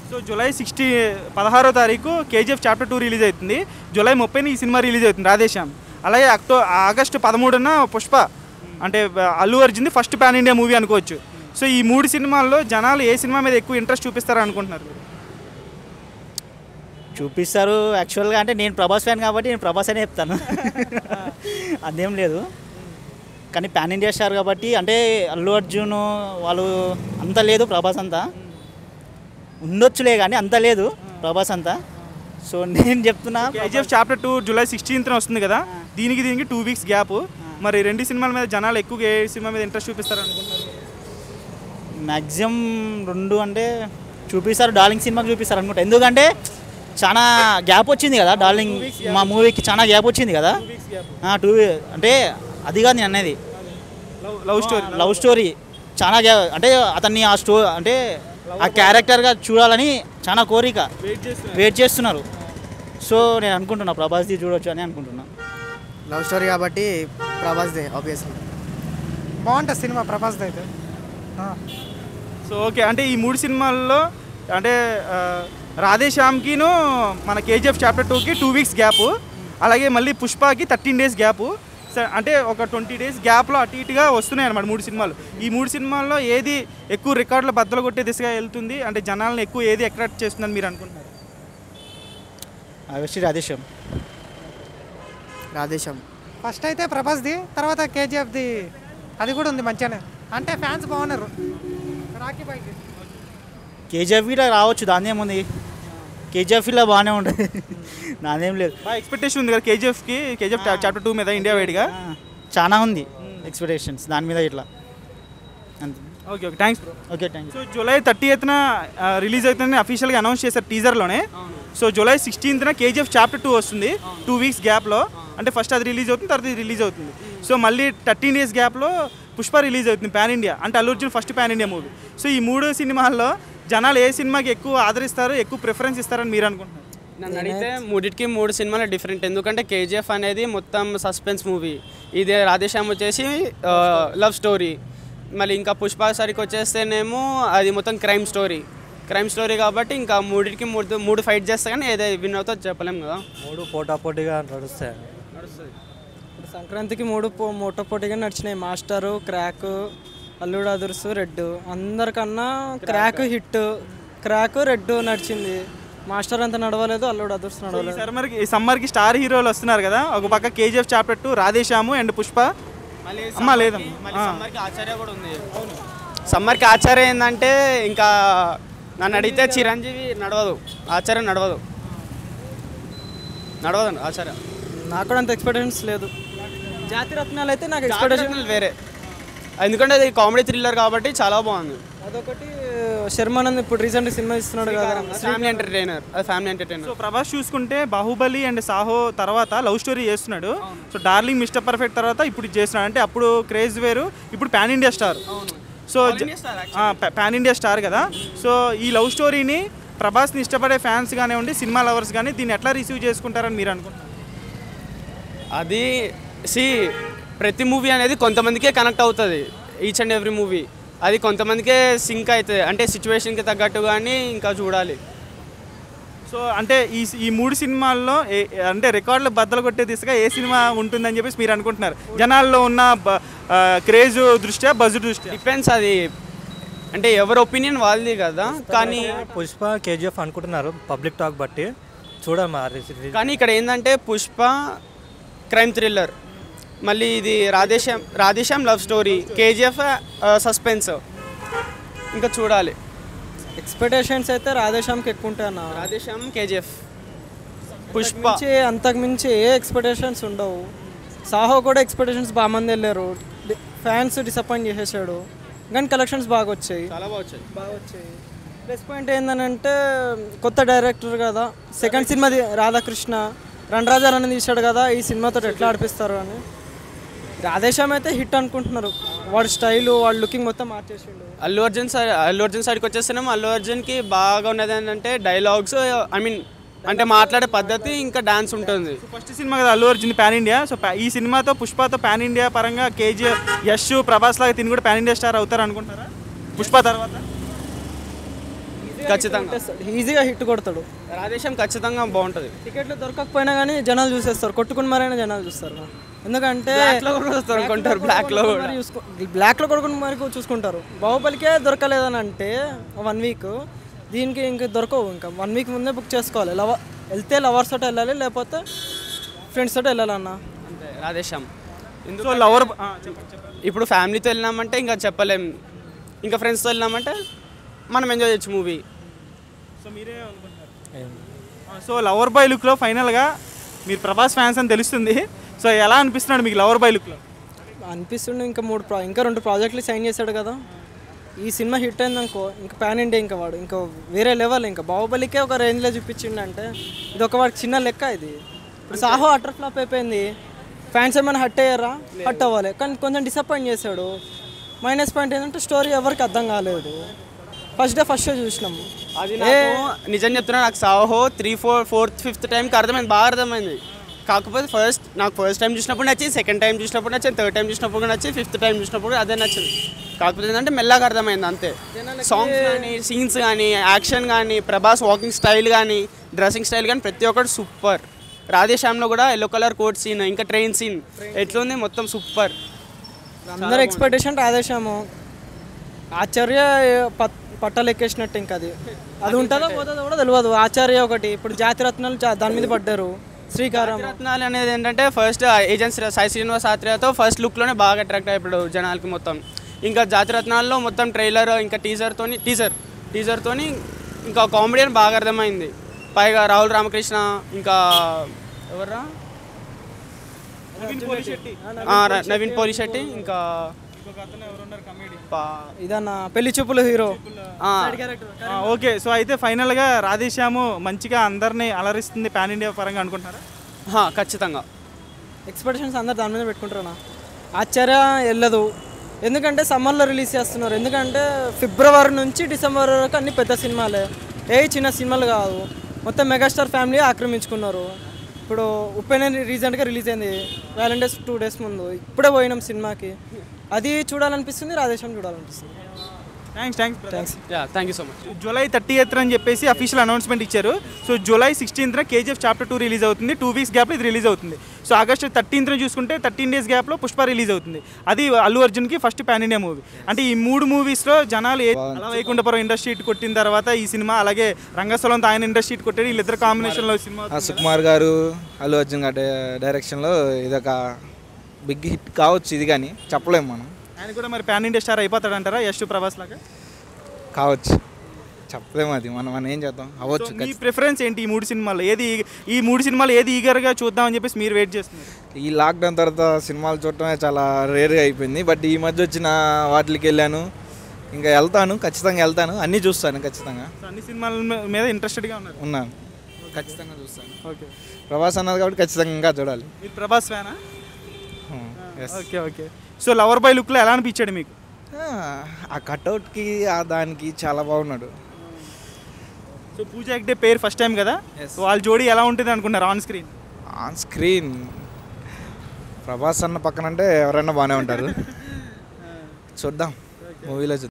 So July 16వ తారీఖు KGF chapter 2 release అవుతుంది. జూలై 30ని ఈ సినిమా రిలీజ్ అవుతుంది రాధేశ్యామ్. అలాగే ఆగస్టు 13న పుష్ప, అంటే అల్లు అర్జున్ది ఫస్ట్ పాన్ ఇండియా మూవీ అనుకోవచ్చు. సో ఈ 3 సినిమాల్లో జనాలు ఏ సినిమా మీద ఎక్కువ ఇంట్రెస్ట్ చూపిస్తారని అనుకుంటున్నారు? చూపిస్తారు యాక్చువల్గా, అంటే నేను ప్రభాస్ ఫ్యాన్ కాబట్టి నేను ప్రభాస్ అనే చెప్తాను. అదేం లేదు, కానీ పాన్ ఇండియా స్టార్ కాబట్టి అంటే అల్లు అర్జున్ వాళ్ళు అంత లేదు, ప్రభాస్ అంతా ఉండొచ్చులే కానీ అంత లేదు ప్రభాస్ అంతా. సో నేను చెప్తున్నా కేజీఎఫ్ చాప్టర్ 2 జూలై 16న వస్తుంది కదా, దీనికి 2 వీక్స్ గ్యాప్. మరి 2 సినిమాల మీద జనాలు ఎక్కువగా ఏ సినిమా మీద ఇంట్రెస్ట్ చూపిస్తారు అనుకుంటున్నారు? మ్యాక్సిమం 2 అంటే చూపిస్తారు, డార్లింగ్ సినిమాకి చూపిస్తారు అనుకుంటా. ఎందుకంటే చాలా గ్యాప్ వచ్చింది కదా, డార్లింగ్ మా మూవీకి చాలా గ్యాప్ వచ్చింది కదా. 2 అంటే అది కాదు నేను అనేది, లవ్ స్టోరీ చాలా గ్యాప్, అంటే అతన్ని ఆ అంటే ఆ క్యారెక్టర్గా చూడాలని చాలా కోరిక, వెయిట్ చేస్తున్నారు. సో నేను అనుకుంటున్నా ప్రభాస్ది చూడొచ్చు అని అనుకుంటున్నా. లవ్ స్టోరీ కాబట్టి ప్రభాస్దే ఆబ్వియస్లీ బాగుంటుంది సినిమా ప్రభాస్ది అయితే. సో ఓకే, అంటే ఈ 3 సినిమాల్లో అంటే రాధేశ్యామ్కిను మన కేజీఎఫ్ చాప్టర్ 2కి 2 వీక్స్ గ్యాప్, అలాగే మళ్ళీ పుష్పకి 13 డేస్ గ్యాప్. అంటే ఒక 20 డేస్ గ్యాప్లో అటు ఇటుగా వస్తున్నాయి అన్నమాట 3 సినిమాలు. ఈ 3 సినిమాల్లో ఏది ఎక్కువ రికార్డులు బద్దలు కొట్టే దిశగా వెళ్తుంది, అంటే జనాలను ఎక్కువ ఏది అట్రాక్ట్ చేస్తుందని మీరు అనుకుంటున్నారు? ఆగస్టు రాధేశ్యామ్ ఫస్ట్ అయితే ప్రభాస్ది, తర్వాత కేజీఎఫ్ది అది కూడా ఉంది మంచిగానే, అంటే ఫ్యాన్స్ బాగున్నారు. రాఖీ బాయ్కి కేజీఎఫ్ ఇలా రావచ్చు, దాని ఏముంది, కేజీఎఫ్ ఇలా బాగానే ఉంటుంది, నాదేం లేదు. బాగా ఎక్స్పెక్టేషన్ ఉంది కదా కేజీఎఫ్ చాప్టర్ 2 మీద ఇండియా వైడ్గా చాలా ఉంది ఎక్స్పెక్టేషన్స్ దాని మీద ఇట్లా అంతే. Okay thanks bro. Okay thank you. So July 30న రిలీజ్ అవుతుందని అఫీషియల్గా అనౌన్స్ చేశారు టీజర్లోనే. సో జూలై 16న కేజీఎఫ్ చాప్టర్ 2 వస్తుంది 2 వీక్స్ గ్యాప్లో, అంటే ఫస్ట్ అది రిలీజ్ అవుతుంది, తర్వాత ఇది రిలీజ్ అవుతుంది. సో మళ్ళీ 13 డేస్ గ్యాప్లో పుష్ప రిలీజ్ అవుతుంది పాన్ ఇండియా, అంటే Allu Arjun first pan India movie. So ఈ 3 సినిమాల్లో జనాలు ఏ సినిమాకి ఎక్కువ ఆదరిస్తారు, ఎక్కువ ప్రిఫరెన్స్ ఇస్తారని మీరు అనుకుంటున్నారు? నన్ను అడిగితే 3 సినిమాలు డిఫరెంట్. ఎందుకంటే కేజీఎఫ్ అనేది మొత్తం సస్పెన్స్ మూవీ, ఇది రాధేశ్యామ్ వచ్చేసి లవ్ స్టోరీ, మళ్ళీ ఇంకా పుష్ప సరికి వచ్చేస్తేనేమో అది మొత్తం క్రైమ్ స్టోరీ కాబట్టి ఇంకా 3 ఫైట్ చేస్తా, కానీ ఏదో విన్ అవుతుందో చెప్పలేము కదా. 3 పోటాపోటీగా నడుస్తాయి. ఇప్పుడు సంక్రాంతికి 3 పోటాపోటీగా నడిచినాయి. Master, Krack, Alludu Adhurs, Red. అందరికన్నా క్రాక్ హిట్, క్రాక్ రెడ్ నడిచింది. మాస్టర్ అంత నడవలేదు, అల్లుడు అదుర్స్ నడవలేదు. ఈ సమ్మర్కి స్టార్ హీరోలు వస్తున్నారు కదా, ఒక పక్క KGF chapter 2, Radhe Shyam and Pushpa. సమ్మర్కి ఆచార్య కూడా ఉంది. సమ్మర్కి ఆచార్య ఏంటంటే ఇంకా నన్ను అడిగితే చిరంజీవి నడవదు, ఆచార్య నడవదు ఆచార్య. నాకు కూడా అంత ఎక్స్పెక్టేషన్స్ లేదు. జాతి రత్నాలు అయితే నాకు ఎక్స్పెక్టేషన్ వేరే, ఎందుకంటే అది కామెడీ థ్రిల్లర్ కాబట్టి చాలా బాగుంది. అదొకటి. శర్మానంద్ ఇప్పుడు రీసెంట్ సినిమా ఇస్తున్నాడు కదా, ఫ్యామిలీ ఎంటర్టైనర్. సో ప్రభాస్ చూసుకుంటే బాహుబలి అండ్ సాహో తర్వాత లవ్ స్టోరీ చేస్తున్నాడు. సో డార్లింగ్, మిస్టర్ పర్ఫెక్ట్ తర్వాత ఇప్పుడు చేస్తున్నాడు, అంటే అప్పుడు క్రేజ్ వేరు, ఇప్పుడు pan India star. So pan India star కదా. సో ఈ లవ్ స్టోరీని ప్రభాస్ని ఇష్టపడే ఫ్యాన్స్ కానివ్వండి, సినిమా లవర్స్ కానీ దీన్ని ఎట్లా రిసీవ్ చేసుకుంటారని మీరు అనుకుంటున్నారు? అది ప్రతి మూవీ అనేది కొంతమందికే కనెక్ట్ అవుతుంది, ఈచ్ అండ్ ఎవ్రీ మూవీ. అది కొంతమందికే సింక్ అవుతుంది, అంటే సిచ్యువేషన్కి తగ్గట్టు కానీ ఇంకా చూడాలి. సో అంటే ఈ 3 సినిమాల్లో అంటే రికార్డులు బద్దలు కొట్టే దిశగా ఏ సినిమా ఉంటుందని చెప్పేసి మీరు అనుకుంటున్నారు? జనాల్లో ఉన్న క్రేజ్ దృష్ట్యా, బజ్ దృష్ట్యా డిపెండ్స్. అది అంటే ఎవరి ఒపీనియన్ వాళ్ళది కదా. కానీ పుష్ప, కేజీఎఫ్ అనుకుంటున్నారు పబ్లిక్ టాక్ బట్టి, చూడాలి. కానీ ఇక్కడ ఏంటంటే పుష్ప క్రైమ్ థ్రిల్లర్, మళ్ళీ ఇది Radhe Shyam love story, KGF suspense, ఇంకా చూడాలి. ఎక్స్పెక్టేషన్స్ అయితే రాధేశ్యామ్కి ఎక్కువ ఉంటాయి అన్న. రాధేశ్యామ్, కేజీఎఫ్, పుష్ప అంతకుమించి ఏ ఎక్స్పెక్టేషన్స్ ఉండవు. సాహో కూడా ఎక్స్పెక్టేషన్స్ బాగా మంది వెళ్ళారు, ఫ్యాన్స్ డిసప్పాయింట్ చేసేసాడు, కానీ కలెక్షన్స్ బాగా వచ్చాయి, చాలా బాగా వచ్చాయి. ప్లస్ పాయింట్ ఏంటంటే కొత్త డైరెక్టర్ కదా, సెకండ్ సినిమాది రాధాకృష్ణ, రణరాజారాన్ని తీశాడు కదా, ఈ సినిమాతో ఎట్లా ఆడిపిస్తారు అని. రాధేశ్యామ్ అయితే హిట్ అనుకుంటున్నారు, వాడి స్టైలు, వాడి లుకింగ్ మొత్తం మార్చేసిండు. అల్లు అర్జున్ సైడ్కి వచ్చేస్తున్నాం. అల్లు అర్జున్కి బాగా ఉన్నది ఏంటంటే డైలాగ్స్, అంటే మాట్లాడే పద్ధతి, ఇంకా డాన్స్ ఉంటుంది. ఫస్ట్ సినిమా కదా Allu Arjun pan India. So ఈ సినిమాతో పుష్పతో పాన్ ఇండియా పరంగా యష్, ప్రభాస్ లాగా తిని కూడా పాన్ ఇండియా స్టార్ అవుతారు అనుకుంటారా పుష్ప తర్వాత? ఈ ఖచ్చితంగా ఈజీగా హిట్ కొడతాడు. రాధేశ్యామ్ ఖచ్చితంగా బాగుంటుంది. టికెట్లు దొరకకపోయినా కానీ జనాలు చూసేస్తారు, కొట్టుకుని మరైనా జనాలు చూస్తారు. ఎందుకంటే కొంటారు బ్లాక్లో కొట్టుకుని మరి చూసుకుంటారు. బాహుబలికే దొరకలేదని అంటే 1 వీక్, దీనికి ఇంకా దొరకవు. ఇంకా 1 వీక్ ముందే బుక్ చేసుకోవాలి. వెళ్తే లవర్స్ తోటి వెళ్ళాలి, లేకపోతే ఫ్రెండ్స్ తోటి వెళ్ళాలన్న. అంతే రాధేశ్యామ్. సో లవర్ ఇప్పుడు ఫ్యామిలీతో వెళ్ళినామంటే ఇంకా చెప్పలేం, ఇంకా ఫ్రెండ్స్తో వెళ్ళినామంటే మనం ఎంజాయ్ చేయొచ్చు మూవీ. సో మీరే అనుకుంటున్నారు? సో లవర్ బాయ్ లుక్లో ఫైనల్గా మీరు ప్రభాస్ ఫ్యాన్స్ అని తెలుస్తుంది. సో ఎలా అనిపిస్తున్నాడు మీకు లవర్ బాయ్ లుక్లో? అనిపిస్తుండే ఇంకా ఇంకా 2 ప్రాజెక్టులు సైన్ చేశాడు కదా. ఈ సినిమా హిట్ అయిందనుకో ఇంకా పాన్ ఇండియా, ఇంకా వాడు ఇంకా వేరే లెవెల్. ఇంకా బాహుబలికే ఒక రేంజ్లో చూపించిండు అంటే ఇది ఒక వాడికి చిన్న లెక్క. ఇది ఇప్పుడు సాహో అటర్ ఫ్లాప్ అయిపోయింది, ఫ్యాన్స్ ఏమైనా హట్ అయ్యారా? హట్ అవ్వాలి, కానీ కొంచెం డిసప్పాయింట్ చేశాడు. మైనస్ పాయింట్ ఏంటంటే స్టోరీ ఎవరికి అర్థం కాలేదు. ఫస్ట్ డే చూసినాము. అది నాకు నిజం చెప్తున్నా, నాకు సాహో 3, 4, 4th, 5th టైంకి అర్థమైంది, బాగా అర్థమైంది. కాకపోతే నాకు ఫస్ట్ టైం చూసినప్పుడు నచ్చింది, సెకండ్ టైం చూసినప్పుడు నచ్చింది, థర్డ్ టైం చూసినప్పుడు కూడా నచ్చింది, 5th టైం చూసినప్పుడు అదే నచ్చింది. కాకపోతే ఏంటంటే మెల్లగా అర్థమైంది అంతే. సాంగ్స్ కానీ, సీన్స్ కానీ, యాక్షన్ కానీ, ప్రభాస్ వాకింగ్ స్టైల్ కానీ, డ్రెస్సింగ్ స్టైల్ కానీ ప్రతి ఒక్కటి సూపర్. రాధేశ్యామ్లో కూడా ఎల్లో కలర్ కోట్ సీన్, ఇంకా ట్రైన్ సీన్ ఎట్లుంది మొత్తం సూపర్. అందరు ఎక్స్పెక్టేషన్ రాధేశ్యాము, ఆచార్య పట్టాలు ఎక్కేసినట్టు. ఇంకా అది ఉంటుందో పోతుందో కూడా తెలియదు. ఆచార్య ఒకటి, ఇప్పుడు జాతిరత్నాలు దాని మీద పడ్డారు. శ్రీకారం రత్నాలు అనేది ఏంటంటే ఫస్ట్ ఏజెన్సీ సాయి శ్రీనివాస్ ఆత్రేయతో ఫస్ట్ లుక్లోనే బాగా అట్రాక్ట్ అయిపోయాడు జనాలకి మొత్తం. ఇంకా జాతిరత్నాల్లో మొత్తం ట్రైలర్ ఇంకా టీజర్తోని ఇంకా కామెడియన్ బాగా అర్థమైంది. పైగా రాహుల్ రామకృష్ణ, ఇంకా ఎవర్రా నవీన్ పోలిశెట్టి, ఇంకా ఇదన్న పెళ్లి చూపుల హీరో. ఓకే, సో అయితే ఫైనల్గా రాధేశ్యాము మంచిగా అందరినీ అలరిస్తుంది పాన్ ఇండియా పరంగా అనుకుంటున్నారా? ఖచ్చితంగా ఎక్స్పెక్టేషన్స్ అందరు దాని మీద పెట్టుకుంటారా? ఆశ్చర్య వెళ్ళదు, ఎందుకంటే సమ్మర్లో రిలీజ్ చేస్తున్నారు. ఎందుకంటే ఫిబ్రవరి నుంచి డిసెంబర్ వరకు అన్ని పెద్ద సినిమాలే, చిన్న సినిమాలు కాదు. మొత్తం మెగాస్టార్ ఫ్యామిలీ ఆక్రమించుకున్నారు. ఇప్పుడు ఉప్పెన రీసెంట్గా రిలీజ్ అయింది, వ్యాలంటైన్స్ 2 days ముందు. ఇప్పుడే పోయినాం సినిమాకి, అది చూడాలనిపిస్తుంది, రాధేశ్యామ్ చూడాలనిపిస్తుంది. Thank you so much. July 30th అని చెప్పేసి అఫీషియల్ అనౌన్స్మెంట్ ఇచ్చారు. So July 16th KGF Chapter 2 release అవుతుంది. 2 weeks గ్యాప్లో ఇది రిలీజ్ అవుతుంది. సో ఆగస్టు 13th చూసుకుంటే 13 days గ్యాప్లో పుష్ప రిలీజ్ అవుతుంది. అది అల్లు అర్జున్కి ఫస్ట్ పాన్ ఇండియా మూవీ. అంటే ఈ 3 మూవీస్లో జనాలు అలా వైకుంఠపురం ఇండస్ట్రీ హిట్ కొట్టిన తర్వాత ఈ సినిమా, అలాగే రంగస్థలంతో ఆయన ఇండస్ట్రీ హిట్ కొట్టాడు, వీళ్ళిద్దరు కాంబినేషన్లో సినిమా. సుకుమార్ గారు అల్లు అర్జున్ గారి డైరెక్షన్లో ఇదొక బిగ్ హిట్ కావచ్చు. ఇది కానీ చెప్పలేము మనం. ఆయన కూడా మరి పాన్ ఇండియా స్టార్ అయిపోతాడంటారా యశ్ ప్రభాస్ లాగా? కావచ్చు, చెప్పలేము. అది మనం ఏం చేద్దాం, అవ్వచ్చు. మీ ప్రిఫరెన్స్ ఏంటి ఈ 3 సినిమాలు? ఈ 3 సినిమాలు ఏది ఈగర్గా చూద్దామని చెప్పేసి మీరు వెయిట్ చేస్తున్నారు? ఈ లాక్డౌన్ తర్వాత సినిమాలు చూడటమే చాలా రేర్గా అయిపోయింది. బట్ ఈ మధ్య వచ్చిన వాటికి వెళ్ళాను, ఇంకా వెళ్తాను, ఖచ్చితంగా వెళ్తాను, అన్నీ చూస్తాను ఖచ్చితంగా. అన్ని సినిమాల మీద ఇంట్రెస్టెడ్గా ఉన్నాను, ఖచ్చితంగా చూస్తాను. ఓకే, ప్రభాస్ అన్నది కాబట్టి ఖచ్చితంగా ఇంకా చూడాలి. మీరు ప్రభాస్ ఫ్యానా? ఓకే. సో లవర్ బాయ్ లుక్లో ఎలా అనిపించాడు మీకు? ఆ కట్అవుట్కి దానికి చాలా బాగున్నాడు. సో పూజా హెగ్డే పేరు ఫస్ట్ టైం కదా, వాళ్ళ జోడీ ఎలా ఉంటుంది అనుకున్నారు ఆన్ స్క్రీన్? ప్రభాస్ అన్న పక్కన అంటే ఎవరైనా బాగానే ఉంటారు. చూద్దాం, మూవీలో చూద్దాం.